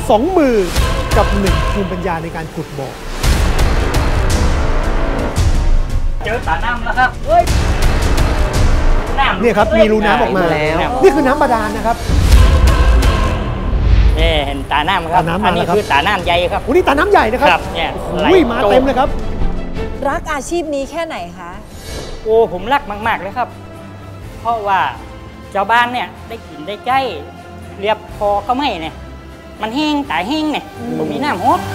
2 มือกับ1ภูมิปัญญาในการขุดบ่อเจอตาน้ำแล้วครับเนี่ยครับมีรูน้ำออกมาแล้วนี่คือน้ำบาดาลนะครับเห็นตาน้ำครับอันนี้คือตาน้ำใหญ่ครับนี่ตาน้ำใหญ่นะครับเนี่ยมาเต็มเลยครับรักอาชีพนี้แค่ไหนคะโอ้ผมรักมากๆเลยครับเพราะว่าชาวบ้านเนี่ยได้กินได้ใจเรียบพอเขาไม่เนี่ยมันแห้งตายแห้งเนี่ยผมมีน้ำฮด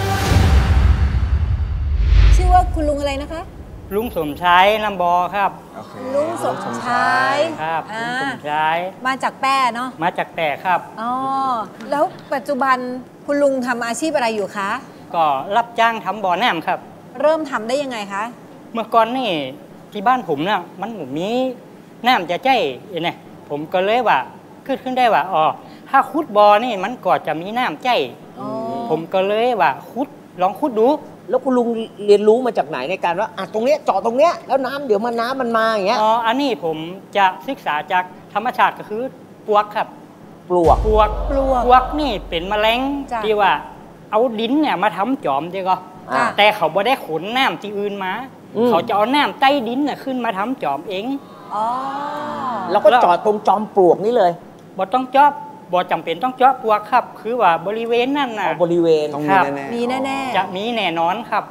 ชื่อว่าคุณลุงอะไรนะคะลุงสมชายลำบอครับลุงสมชายครับลุงสมชายมาจากแป้เนาะมาจากแป้ครับอ๋อแล้วปัจจุบันคุณลุงทำอาชีพอะไรอยู่คะก็รับจ้างทำบ่อน้ำครับเริ่มทำได้ยังไงคะเมื่อก่อนนี่ที่บ้านผมน่ะมันมีน้ำจะใจเนี่ยผมก็เลยว่าขึ้นได้ว่าอ๋อถ้าขุดบ่อนี่มันก็จะมีน้ำใจผมก็เลยว่าลองขุดดูแล้วคุณลุงเรียนรู้มาจากไหนในการว่าตรงเนี้ยเจาะตรงเนี้ยแล้วน้ำเดี๋ยวน้ำมันมาอย่างเงี้ยอันนี้ผมจะศึกษาจากธรรมชาติก็คือปลวกครับปลวกนี่เป็นแมลงที่ว่าเอาดินเนี่ยมาทำจอมใช่ก็แต่เขาบ่ได้ขนน้ำที่อื่นมาเขาจะเอาน้ำใต้ดินน่ะขึ้นมาทำจอมเองแล้วก็เจาะตรงจอมปลวกนี่เลยบ่ต้องเจาะบ่จำเป็นต้องเจาะปลวกครับคือว่าบริเวณนั่นน่ะบริเวณต้องมีแน่จะมีแน่นอนครับ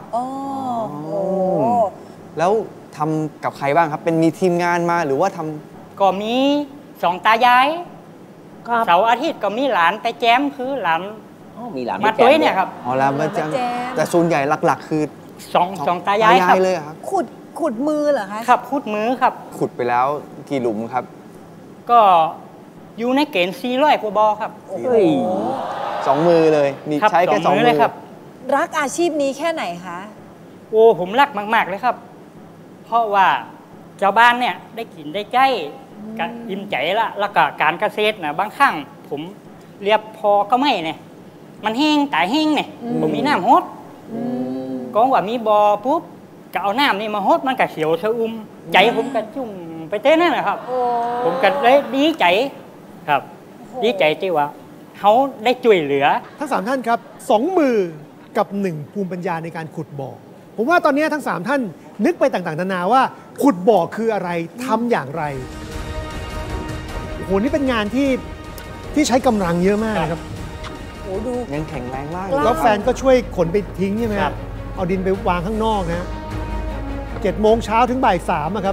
แล้วทำกับใครบ้างครับเป็นมีทีมงานมาหรือว่าทำก็มี2 ตายายเสาร์อาทิตย์ก็มีหลานไปแจมคือหลานมีหลานมาตุ้ยเนี่ยครับหลานมาแจมแต่ส่วนใหญ่หลักๆคือสองตายายครับเลยครับขุดมือเหรอคะครับขุดมือครับขุดไปแล้วกี่หลุมครับก็อยู่ในเกณฑ์400 กว่าบ่อครับ 2 มือเลยมีใช้แค่2 มือเลยครับรักอาชีพนี้แค่ไหนคะโอ้ผมรักมากๆเลยครับเพราะว่าชาวบ้านเนี่ยได้กินได้ใจกันอิ่มใจละแล้วก็การเกษตรนะบางครั้งผมเรียบพอก็ไม่เนี่ยมันแห้งตายแห้งเนี่ยผมมีน้ำฮดก็ว่ามีบ่อปุ๊บก็เอาน้ำนี่มาฮดมันก็เขียวชะอุ่มใจผมก็จุ่มไปเต้นนั่นนะครับผมก็เลยดีใจครับดีใจที่ว่าเขาได้ช่วยเหลือทั้ง3 ท่านครับ2 มือกับ1ภูมิปัญญาในการขุดบ่อผมว่าตอนนี้ทั้ง3 ท่านนึกไปต่างๆนานาว่าขุดบ่อคืออะไรทำอย่างไรโอ้โหนี่เป็นงานที่ใช้กำลังเยอะมากนะครับโอ้ดูยังแข็งแรงมากแล้วแฟนก็ช่วยขนไปทิ้งใช่ไหมครับเอาดินไปวางข้างนอกนะ7 โมงเช้าถึงบ่าย 3ครับ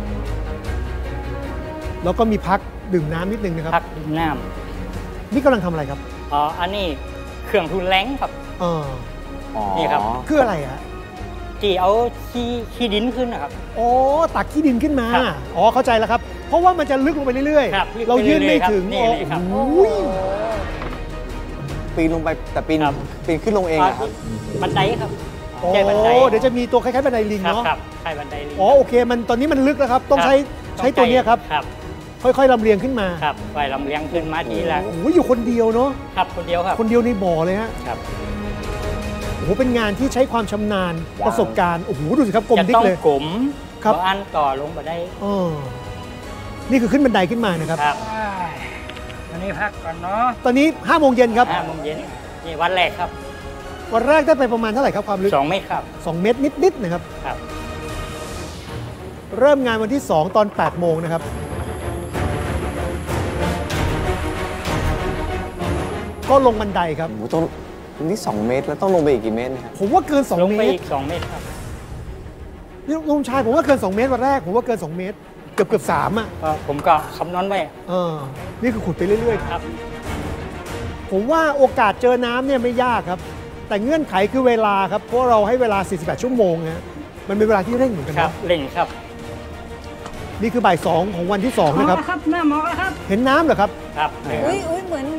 แล้วก็มีพักดื่มน้ำนิดนึงนะครับพักดื่มน้ำนี่กำลังทำอะไรครับอันนี้เครื่องทุนแรงครับนี่ครับคืออะไรฮะที่เอาขี้ดินขึ้นนะครับตักขี้ดินขึ้นมาเข้าใจแล้วครับเพราะว่ามันจะลึกลงไปเรื่อยๆเรายื่นไม่ถึงปีนลงไปแต่ปีนขึ้นลงเองครับบันไดครับเดี๋ยวจะมีตัวคล้ายๆบันไดลิงเนาะคล้ายบันไดลิงโอเคมันตอนนี้มันลึกแล้วครับต้องใช้ตัวนี้ครับค่อยๆลำเลียงขึ้นมาครับค่อยลำเลียงขึ้นมาทีละอยู่คนเดียวเนาะครับคนเดียวครับคนเดียวในบ่อเลยฮะครับเป็นงานที่ใช้ความชำนาญประสบการณ์ดูสิครับกลมดิ๊กเลยจะต้องกลมครับอันต่อลงบันไดนี่คือขึ้นบันไดขึ้นมานะครับวันนี้พักก่อนเนาะตอนนี้5 โมงเย็นครับ 5 โมงเย็นนี่วันแรกครับวันแรกได้ไปประมาณเท่าไหร่ครับความลึก 2 เมตรครับ 2 เมตรนิดๆนะครับเริ่มงานวันที่2 ตอน 8 โมงนะครับก็ลงบันไดครับต้องนี่2 เมตรแล้วต้องลงไปอีกกี่เมตรผมว่าเกิน2 เมตรลงไปอีก2 เมตรครับนี่ลุงชายผมว่าเกิน2 เมตรวันแรกผมว่าเกิน2 เมตรเกือบ3อ่ะผมก็คำนวณไว้นี่คือขุดไปเรื่อยๆครับผมว่าโอกาสเจอน้ำเนี่ยไม่ยากครับแต่เงื่อนไขคือเวลาครับเพราะเราให้เวลา48 ชั่วโมงนะมันเป็นเวลาที่เร่งเหมือนกันครับเร่งครับนี่คือบ่าย 2ของวันที่2นะครับหน้ามองแล้วครับเห็นน้ำเหรอครับครับเหมือน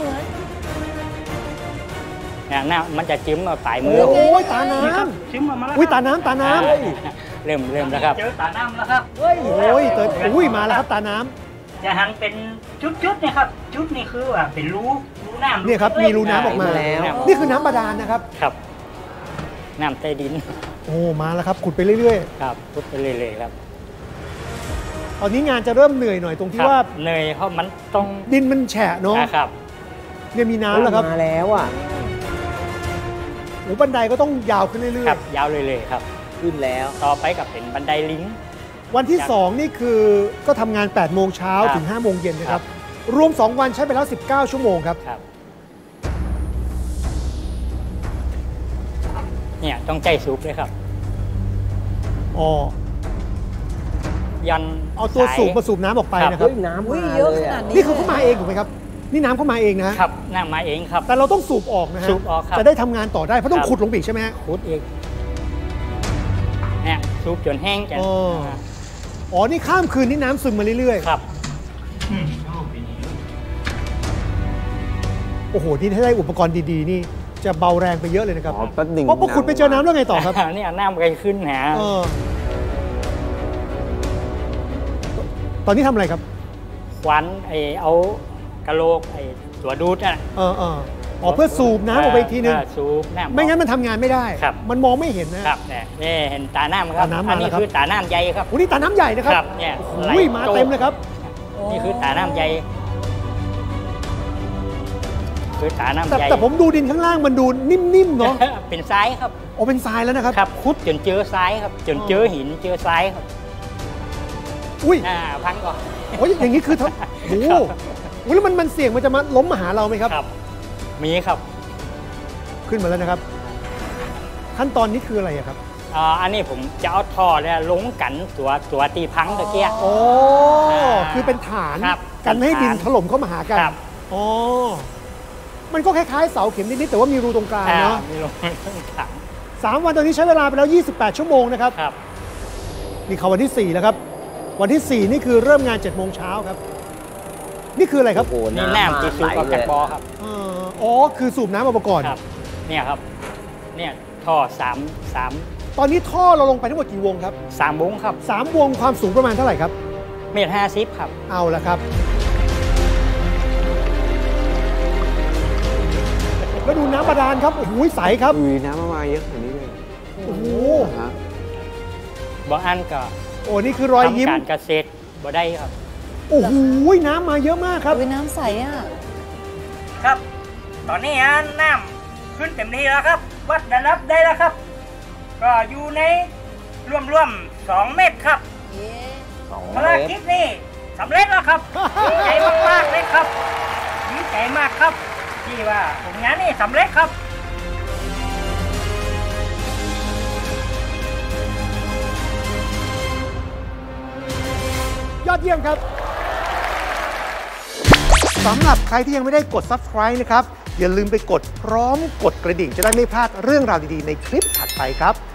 หน้ามันจะจิ้มปลายมือตาน้ำจิ้มมาแล้วตาน้ำเริ่มแล้วครับเจอตาน้ำแล้วครับมาแล้วครับตาน้ำจะหันเป็นจุดๆเนี่ยครับจุดนี่คือว่าเป็นรูน้ำเนี่ยครับมีรูน้ำออกมาแล้วนี่คือน้ำบาดาลนะครับน้ำใต้ดินมาแล้วครับขุดไปเรื่อยๆครับขุดไปเรื่อยๆครับตอนนี้งานจะเริ่มเหนื่อยหน่อยตรงที่ว่าเหนื่อยเพราะมันต้องดินมันแฉะเนาะครับเนี่ยมีน้ำแล้วครับมาแล้วโอ้บันไดก็ต้องยาวขึ้นเรื่อครัยบยาวเลยครับขึ้นแล้วต่อไปก็เป็นบันไดลิงๆ วันที่ 2 นี่คือก็ทำงาน 8 โมงเช้าครับถึง 5 โมงเย็นนะคครัรับบรวม 2 วันใช้ไปแล้ว 19 ชั่วโมงครับครับเนี่ยต้องใจสูบเลยครับอ๋อยันเอาตัวสยสูบมาสูบน้ำออกไปนะครัเฮ้บยน้ำอุ้ยมาเยอะเลขยนาดนี้นี่คือเขามาเองถูกไหมครับ นี่น้ำเขามาเองนะฮะครับน้ามาเองครับแต่เราต้องสูบออกนะฮะสูบออกครับจะได้ทำงานต่อได้เพราะต้องครับขุดลงไปอีกใช่ไหมฮะขุดเองเนี่ยสูบจนแห้งกันอ๋อ อ๋อ นี่ข้ามคืนนี่น้ำซึมมาเรื่อยครับๆ โอ้โห นี่ถ้าได้อุปกรณ์ดีๆ นี่จะเบาแรงไปเยอะเลยนะครับอ๋อแป๊บหนึ่งเพราะพอขุดไปเจอน้ำแล้วไงต่อครับเนี่ยน้ำไกลขึ้นหาเออตอนนี้ทำอะไรครับควันเอากะโหลกตัวดูดน่ะอ๋อเพื่อสูบน้ำออกไปอีกทีนึงสูบน้ำไม่งั้นมันทำงานไม่ได้ครับมันมองไม่เห็นนะครับเนี่ยนี่เห็นตาน้ำครับตาน้ำมาอันนี้แล้วครับคือตาน้ำใหญ่ครับโอ้นี่ตาน้ำใหญ่นะครับครับเนี่ยโอ้โหไหลมาโจกเต็มเลยครับนี่คือตาน้ำใหญ่คือตาน้ำแต่ใหญ่แต่ผมดูดินข้างล่างมันดูนิ่มๆเนาะเป็นทรายครับโอ้เป็นทรายแล้วนะครับครับคุดจนเจอทรายครับ จนเจอหินเจอทรายครับอุ้ยพังก่อนโอ้ยอย่างนี้คือทำโอ้โหโอ้ยแล้วมันเสี่ยงมันจะมาล้มมาหาเราไหมครับครับ มีครับขึ้นมาแล้วนะครับ ขั้นตอนนี้คืออะไรอะครับอันนี้ผมจะเอาท่อเนี่ยลงกันตัวตีพังตะเกียโอ้อ่าคือเป็นฐานครับกันไม่ให้ดินเป็นฐานถล่มเข้ามาหากันครับอ๋อมันก็คล้ายๆเสาเข็มนิดๆแต่ว่ามีรูตรงกลางเนาะมีลงถัง 3 วันตอนนี้ใช้เวลาไปแล้ว 28 ชั่วโมงนะครับครับนี่เขาวันที่ 4 แล้วครับ วันที่ 4 นี่คือเริ่มงาน 7 โมงเช้าครับ นี่คืออะไรครับโอ้โหนี่น้ำน้ำที่สูบออกเลจากยบ่อครับอ๋อ คือสูบน้ำมาก่อนครับ เนี่ยครับ เนี่ยท่อสามตอนนี้ท่อเราลงไปทั้งหมดกี่วงครับวงครับ 3 วงความสูงประมาณเท่าไหร่ครับ 1.50 ครับเอาละครับ แล้วดูน้ำบาดาลครับ โอ้โห ใสครับอุ้ยน้ำมาเยอะขนาดนี้เลยโอ้โหฮะบ่อันก็โอ้นี่คือรอยยิ้มทำการเกษตรบ่ได้ครับโอ้โห น้ำมาเยอะมากครับอุ้ยน้ำใสอ่ะครับ ตอนนี้น้ำขึ้นเต็มที่แล้วครับ วัดระดับได้แล้วครับ ก็อยู่ในรวมๆ2 เมตรครับสองภารเมตกิรจนี้สำเร็จแล้วครับ ดีใจมากๆเลยครับดีใจมากครับ ที่ว่าผลงานนี้สำเร็จครับยอดเยี่ยมครับ สำหรับใครที่ยังไม่ได้กด Subscribe นะครับ อย่าลืมไปกดพร้อมกดกระดิ่งจะได้ไม่พลาดเรื่องราวดีๆในคลิปถัดไปครับ